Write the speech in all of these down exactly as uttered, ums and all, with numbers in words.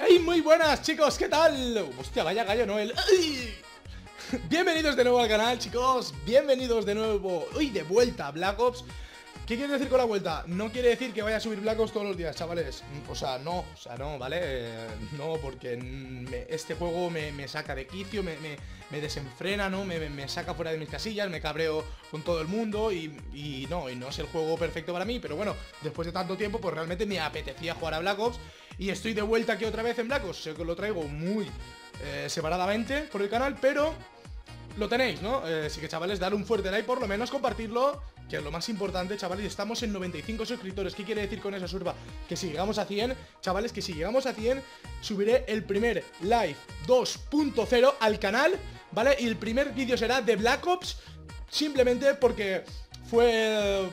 ¡Ay, muy buenas, chicos! ¿Qué tal? Hostia, vaya gallo, Noel. ¡Ay! Bienvenidos de nuevo al canal, chicos. Bienvenidos de nuevo, uy, de vuelta a Black Ops. ¿Qué quiere decir con la vuelta? No quiere decir que vaya a subir Black Ops todos los días, chavales. O sea, no, o sea, no, ¿vale? Eh, no, porque me, este juego me, me saca de quicio, me, me, me desenfrena, ¿no? Me, me saca fuera de mis casillas, me cabreo con todo el mundo y, y no, y no es el juego perfecto para mí. Pero bueno, después de tanto tiempo, pues realmente me apetecía jugar a Black Ops. Y estoy de vuelta aquí otra vez en Black Ops. Sé que lo traigo muy eh, separadamente por el canal, pero lo tenéis, ¿no? Eh, así que, chavales, dar un fuerte like, por lo menos compartirlo, que es lo más importante, chavales. Estamos en noventa y cinco suscriptores. ¿Qué quiere decir con eso, Surba? Que si llegamos a cien, chavales, que si llegamos a cien, subiré el primer live dos punto cero al canal, ¿vale? Y el primer vídeo será de Black Ops, simplemente porque fue...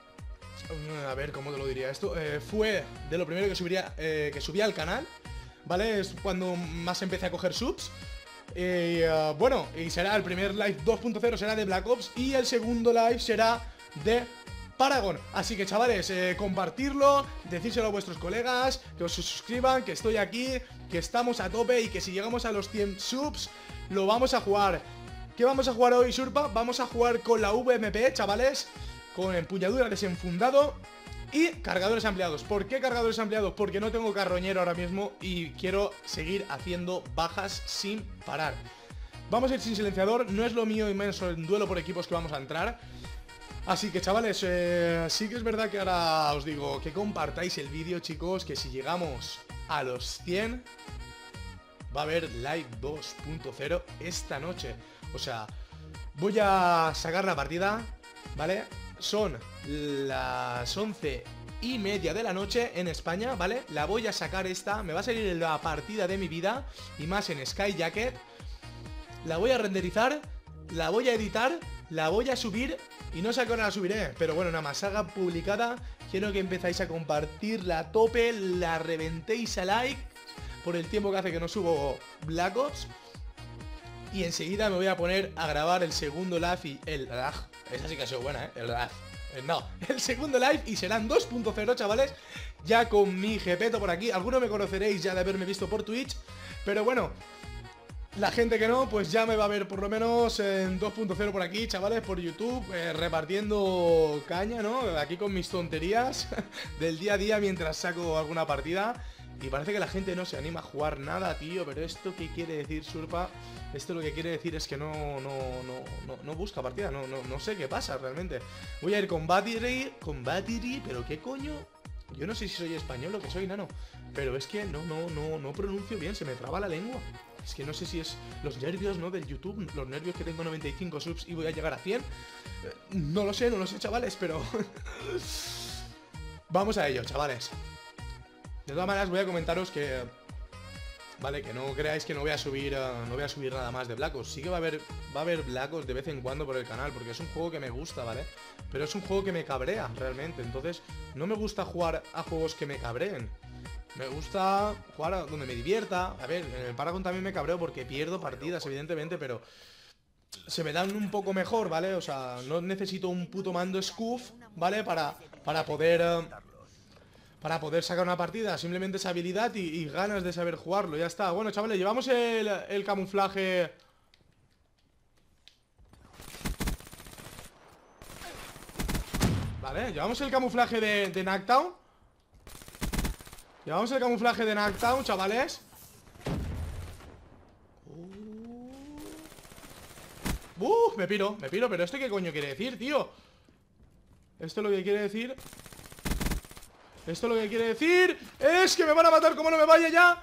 A ver, ¿cómo te lo diría esto? Eh, fue de lo primero que subiría, eh, que subía al canal, ¿vale? Es cuando más empecé a coger subs. Y uh, bueno, y será el primer live dos punto cero será de Black Ops y el segundo live será de Paragon. Así que, chavales, eh, compartirlo, decírselo a vuestros colegas, que os suscriban, que estoy aquí, que estamos a tope y que si llegamos a los cien subs lo vamos a jugar. ¿Qué vamos a jugar hoy, Surpa? Vamos a jugar con la V M P, chavales, con empuñadura desenfundado y cargadores ampliados. ¿Por qué cargadores ampliados? Porque no tengo carroñero ahora mismo y quiero seguir haciendo bajas sin parar. Vamos a ir sin silenciador, no es lo mío y menos en duelo por equipos que vamos a entrar. Así que, chavales, eh, sí que es verdad que ahora os digo que compartáis el vídeo, chicos, que si llegamos a los cien va a haber live dos punto cero esta noche. O sea, voy a sacar la partida, ¿vale? Son las once y media de la noche en España, ¿vale? La voy a sacar esta, me va a salir la partida de mi vida, y más en Skyjacket. La voy a renderizar, la voy a editar, la voy a subir, y no sé a qué hora la subiré, pero bueno, nada más salga publicada, quiero que empezáis a compartirla a tope, la reventéis a like, por el tiempo que hace que no subo Black Ops. Y enseguida me voy a poner a grabar el segundo live y el... Esa sí que ha sido buena, ¿eh? El live. No, el segundo live y serán dos punto cero, chavales. Ya con mi jepeto por aquí. Algunos me conoceréis ya de haberme visto por Twitch. Pero bueno, la gente que no, pues ya me va a ver por lo menos en dos punto cero por aquí, chavales, por YouTube, eh, repartiendo caña, ¿no? Aquí con mis tonterías del día a día mientras saco alguna partida. Y parece que la gente no se anima a jugar nada, tío. Pero ¿esto qué quiere decir, Surpa? Esto lo que quiere decir es que no, no, no, no, no busca partida. No, no, no sé qué pasa realmente. Voy a ir con Battery, con Battery, pero ¿qué coño? Yo no sé si soy español o que soy nano, pero es que no, no, no, no pronuncio bien, se me traba la lengua. Es que no sé si es los nervios, ¿no? Del YouTube, los nervios que tengo noventa y cinco subs y voy a llegar a cien. No lo sé, no lo sé, chavales, pero... Vamos a ello, chavales. De todas maneras voy a comentaros que... Vale, que no creáis que no voy a subir uh, no voy a subir nada más de Black Ops. Sí que va a haber va a haber Black Ops de vez en cuando por el canal, porque es un juego que me gusta, ¿vale? Pero es un juego que me cabrea realmente. Entonces no me gusta jugar a juegos que me cabreen. Me gusta jugar a donde me divierta. A ver, en el Paragon también me cabreo porque pierdo partidas, evidentemente, pero se me dan un poco mejor, ¿vale? O sea, no necesito un puto mando Scuf, ¿vale? Para, para poder... Uh, Para poder sacar una partida, simplemente es habilidad y, y ganas de saber jugarlo, ya está. Bueno, chavales, llevamos el, el camuflaje. Vale, llevamos el camuflaje de, de Knockdown. Llevamos el camuflaje de Knockdown, chavales. Uh, uh, me piro, me piro, pero ¿esto qué coño quiere decir, tío? Esto lo que quiere decir... Esto lo que quiere decir es que me van a matar como no me vaya ya.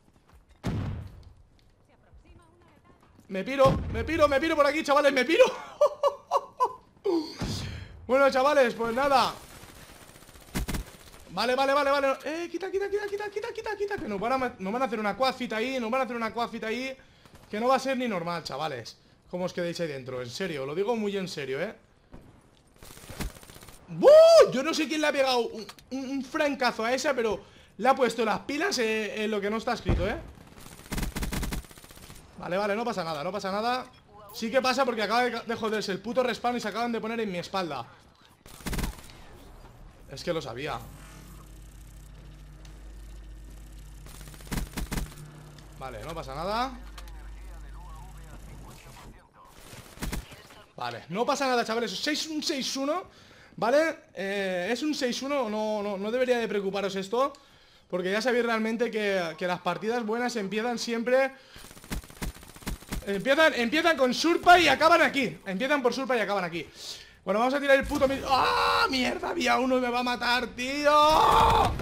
Me piro, me piro, me piro por aquí, chavales, me piro. Bueno, chavales, pues nada. Vale, vale, vale, vale. Eh, quita, quita, quita, quita, quita, quita, quita. Que nos van a, nos van a hacer una quadfit ahí. Nos van a hacer una quadfit ahí que no va a ser ni normal, chavales. ¿Cómo os quedéis ahí dentro? En serio, lo digo muy en serio, eh. ¡Uh! Yo no sé quién le ha pegado un, un, un francazo a esa, pero le ha puesto las pilas eh, en lo que no está escrito, ¿eh? Vale, vale, no pasa nada, no pasa nada. Sí que pasa porque acaba de joderse el puto respawn y se acaban de poner en mi espalda. Es que lo sabía. Vale, no pasa nada. Vale, no pasa nada, chavales. Es un seis uno, ¿vale? Eh, es un seis uno, no, no, no debería de preocuparos esto, porque ya sabéis realmente que, que las partidas buenas empiezan siempre... Empiezan, empiezan con Surpa y acaban aquí. Empiezan por Surpa y acaban aquí. Bueno, vamos a tirar el puto... ¡Ah! ¡Mierda! Había uno y me va a matar, tío.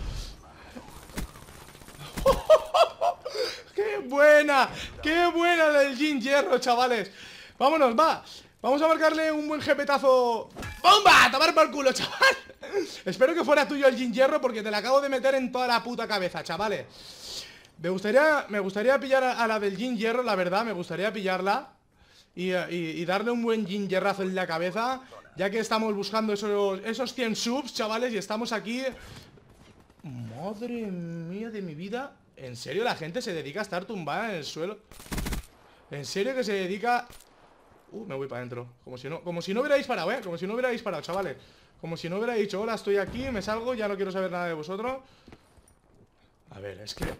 ¡Qué buena! ¡Qué buena la del Jin Hierro, chavales! Vámonos, va. Vamos a marcarle un buen jepetazo. ¡Bomba! ¡A tomar por culo, chaval! Espero que fuera tuyo el Jin Hierro, porque te la acabo de meter en toda la puta cabeza, chavales. Me gustaría, me gustaría pillar a, a la del Jin Hierro, la verdad. Me gustaría pillarla y, y, y darle un buen Jin Hierrazo en la cabeza, ya que estamos buscando esos, esos cien subs, chavales. Y estamos aquí. Madre mía de mi vida. ¿En serio la gente se dedica a estar tumbada en el suelo? ¿En serio que se dedica...? Uh, me voy para adentro. Como si no, como si no hubiera disparado, ¿eh? Como si no hubiera disparado, chavales. Como si no hubiera dicho, hola, estoy aquí, me salgo, ya no quiero saber nada de vosotros. A ver, es que...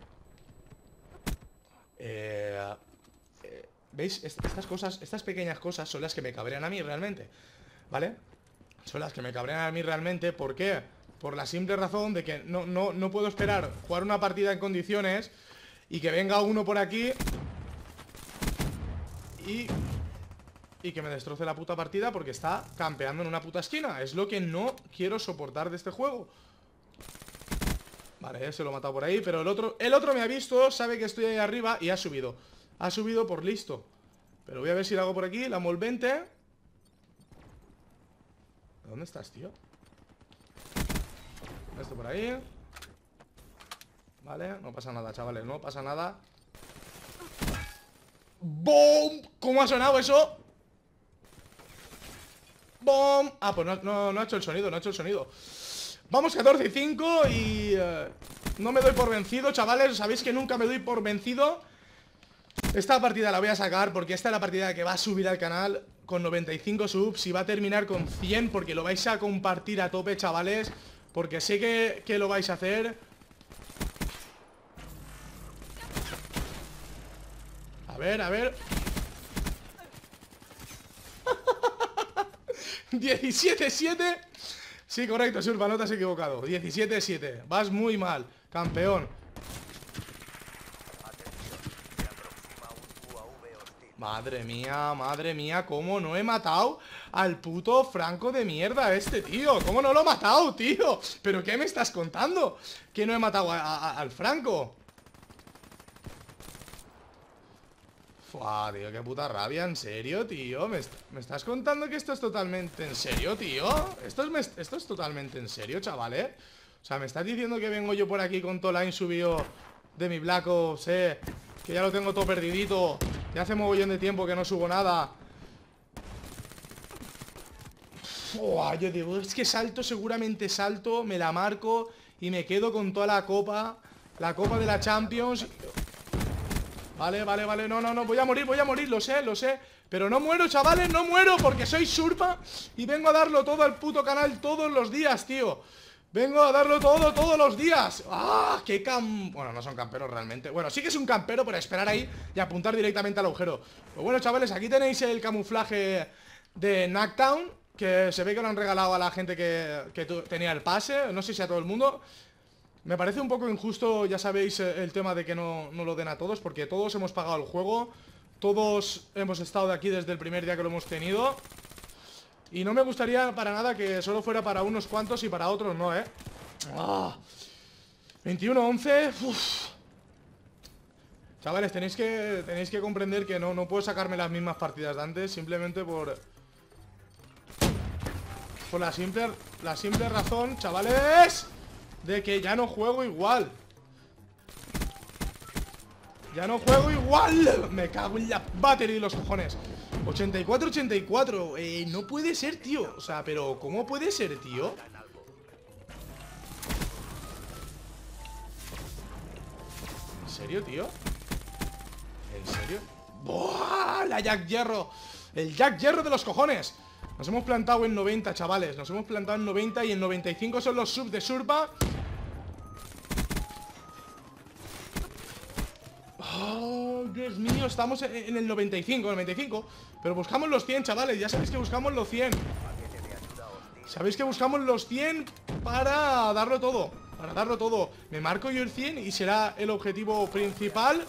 Eh, eh, ¿Veis? Estas cosas, estas pequeñas cosas son las que me cabrean a mí realmente, ¿vale? Son las que me cabrean a mí realmente. ¿Por qué? Por la simple razón de que no, no, no puedo esperar jugar una partida en condiciones y que venga uno por aquí y... Y que me destroce la puta partida porque está campeando en una puta esquina. Es lo que no quiero soportar de este juego. Vale, se lo he matado por ahí. Pero el otro, el otro me ha visto, sabe que estoy ahí arriba y ha subido. Ha subido por listo. Pero voy a ver si lo hago por aquí, la envolvente. ¿Dónde estás, tío? Esto por ahí. Vale, no pasa nada, chavales, no pasa nada. ¡Boom! ¿Cómo ha sonado eso? ¡Bom! Ah, pues no, no, no ha hecho el sonido, no ha hecho el sonido. Vamos catorce y cinco y... Uh, no me doy por vencido, chavales. Sabéis que nunca me doy por vencido. Esta partida la voy a sacar porque esta es la partida que va a subir al canal con noventa y cinco subs y va a terminar con cien porque lo vais a compartir a tope, chavales. Porque sé que, que lo vais a hacer. A ver, a ver... diecisiete siete. Sí, correcto, Surpa, no te has equivocado. diecisiete siete. Vas muy mal, campeón. Madre mía, madre mía, cómo no he matado al puto Franco de mierda este, tío. ¿Cómo no lo he matado, tío? ¿Pero qué me estás contando? Que no he matado a, a, al Franco. Fua, tío, qué puta rabia, ¿en serio, tío? ¿Me, est ¿Me estás contando que esto es totalmente en serio, tío? ¿Esto es, esto es totalmente en serio, chavales? O sea, ¿me estás diciendo que vengo yo por aquí con todo line subido de mi Black Ops, eh? Que ya lo tengo todo perdidito. Ya hace mogollón de tiempo que no subo nada. Fua, yo digo, es que salto, seguramente salto, me la marco y me quedo con toda la copa. La copa de la Champions. Vale, vale, vale, no, no, no, voy a morir, voy a morir, lo sé, lo sé. Pero no muero, chavales, no muero porque soy Surpa y vengo a darlo todo al puto canal todos los días, tío. Vengo a darlo todo todos los días. ¡Ah! ¡Qué cam... Bueno, no son camperos realmente. Bueno, sí que es un campero por esperar ahí y apuntar directamente al agujero. Pues bueno, chavales, aquí tenéis el camuflaje de Knockdown, que se ve que lo han regalado a la gente que, que tenía el pase. No sé si a todo el mundo. Me parece un poco injusto, ya sabéis, el tema de que no, no lo den a todos, porque todos hemos pagado el juego. Todos hemos estado de aquí desde el primer día que lo hemos tenido. Y no me gustaría para nada que solo fuera para unos cuantos y para otros no, ¿eh? ¡Ah! veintiuno once. Uf. Chavales, tenéis que, tenéis que comprender que no, no puedo sacarme las mismas partidas de antes, simplemente por... Por la simple, la simple razón, chavales, de que ya no juego igual. Ya no juego igual. Me cago en la battery de los cojones. ochenta y cuatro ochenta y cuatro. Eh, no puede ser, tío. O sea, pero ¿cómo puede ser, tío? ¿En serio, tío? ¿En serio? ¡Buah! La Jack Hierro. El Jack Hierro de los cojones. Nos hemos plantado en noventa, chavales. Nos hemos plantado en noventa y en noventa y cinco son los subs de Surpa. Dios mío, estamos en, en el noventa y cinco, noventa y cinco. Pero buscamos los cien, chavales. Ya sabéis que buscamos los cien. Sabéis que buscamos los cien para darlo todo. Para darlo todo. Me marco yo el cien y será el objetivo principal.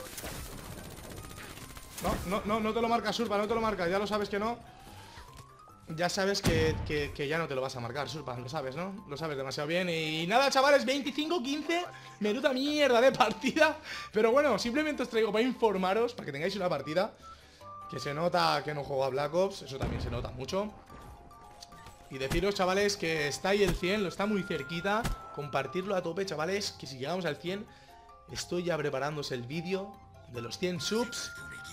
No, no, no, no te lo marcas, Surpa, no te lo marcas. Ya lo sabes que no. Ya sabes que, que, que ya no te lo vas a marcar, Surpa, lo sabes, ¿no? Lo sabes demasiado bien. Y nada, chavales, veinticinco quince. Menuda mierda de partida. Pero bueno, simplemente os traigo para informaros, para que tengáis una partida. Que se nota que no juego a Black Ops. Eso también se nota mucho. Y deciros, chavales, que está ahí el cien. Lo está muy cerquita. Compartirlo a tope, chavales. Que si llegamos al cien, estoy ya preparándose el vídeo de los cien subs.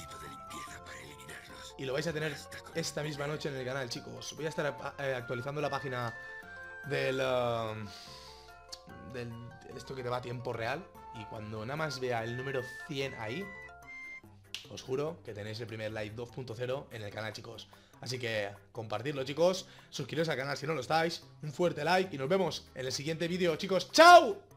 Y lo vais a tener esta misma noche en el canal, chicos. Voy a estar eh, actualizando la página del, uh, del... Esto que te va a tiempo real. Y cuando nada más vea el número cien ahí, os juro que tenéis el primer live dos punto cero en el canal, chicos. Así que compartidlo, chicos. Suscribiros al canal si no lo estáis. Un fuerte like y nos vemos en el siguiente vídeo, chicos. ¡Chao!